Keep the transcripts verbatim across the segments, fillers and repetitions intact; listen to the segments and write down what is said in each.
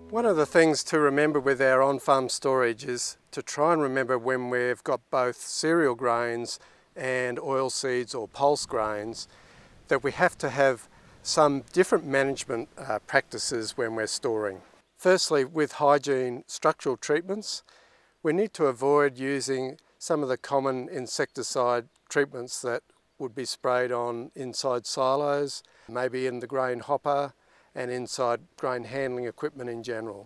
One of the things to remember with our on-farm storage is to try and remember when we've got both cereal grains and oilseeds or pulse grains that we have to have some different management uh, practices when we're storing. Firstly, with hygiene structural treatments, we need to avoid using some of the common insecticide treatments that would be sprayed on inside silos, maybe in the grain hopper and inside grain handling equipment in general.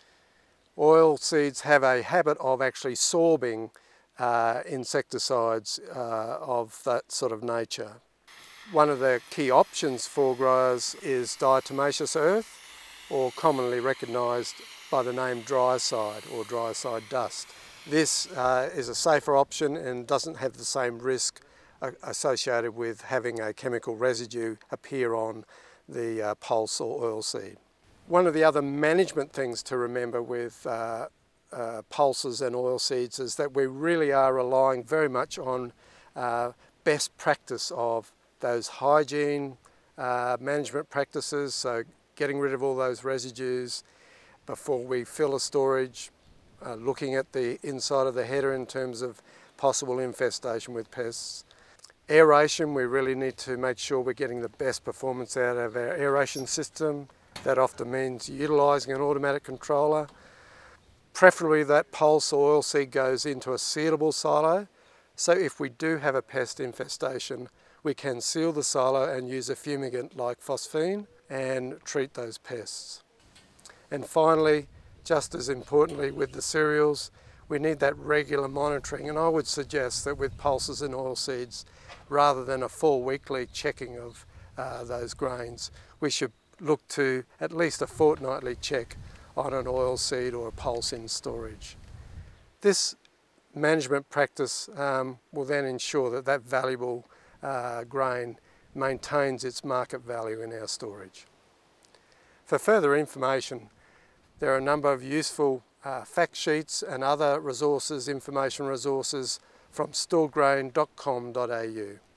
Oilseeds have a habit of actually sorbing uh, insecticides uh, of that sort of nature. One of the key options for growers is Diatomaceous Earth, or commonly recognised by the name dryicide or dryicide dust. This uh, is a safer option and doesn't have the same risk uh, associated with having a chemical residue appear on the uh, pulse or oilseed. One of the other management things to remember with uh, uh, pulses and oilseeds is that we really are relying very much on uh, best practice of those hygiene uh, management practices, so getting rid of all those residues before we fill a storage, uh, looking at the inside of the header in terms of possible infestation with pests. Aeration, we really need to make sure we're getting the best performance out of our aeration system. That often means utilising an automatic controller. Preferably that pulse or oilseed goes into a sealable silo, so if we do have a pest infestation, we can seal the silo and use a fumigant like phosphine and treat those pests. And finally, just as importantly with the cereals, we need that regular monitoring, and I would suggest that with pulses and oilseeds, rather than a full weekly checking of uh, those grains, we should look to at least a fortnightly check on an oilseed or a pulse in storage. This management practice um, will then ensure that that valuable uh, grain maintains its market value in our storage. For further information, there are a number of useful uh, fact sheets and other resources, information resources from stored grain dot com dot A U.